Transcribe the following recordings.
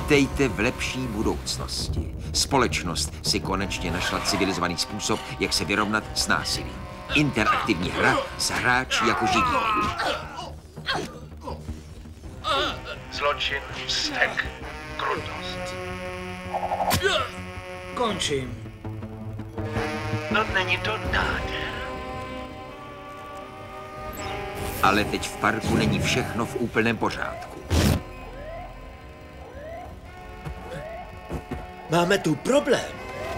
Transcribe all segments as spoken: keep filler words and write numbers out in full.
Vítejte v lepší budoucnosti. Společnost si konečně našla civilizovaný způsob, jak se vyrovnat s násilím. Interaktivní hra s hráči jako živí. Zločin, vztek, krutost. Končím. No není to nádher. Ale teď v parku není všechno v úplném pořádku. Máme tu problém.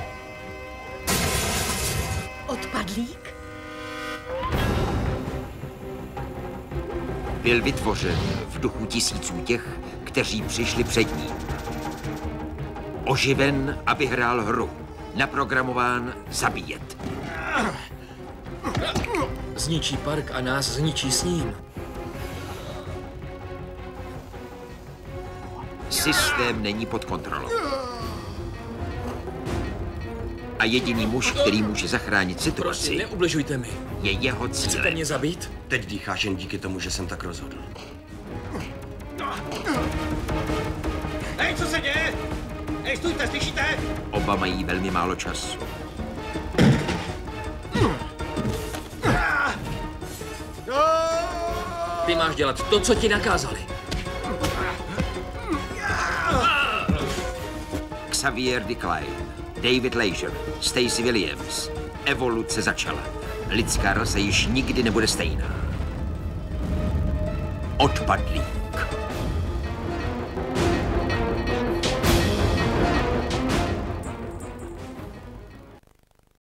Odpadlík? Byl vytvořen v duchu tisíců těch, kteří přišli před ním. Oživen, aby hrál hru. Naprogramován zabíjet. Zničí park a nás zničí s ním. Systém není pod kontrolou. A jediný muž, který může zachránit situaci, Prosím, neubližujte mi. je jeho Chcete cílem. mě zabít? Teď dýcháš jen díky tomu, že jsem tak rozhodl. Hej, co se děje? Hej, stůjte, slyšíte? Oba mají velmi málo času. Ty máš dělat to, co ti nakázali. Xavier Decline, David Leisure, Stacey Williams. Evoluce začala. Lidská rasa již nikdy nebude stejná. Odpadlí.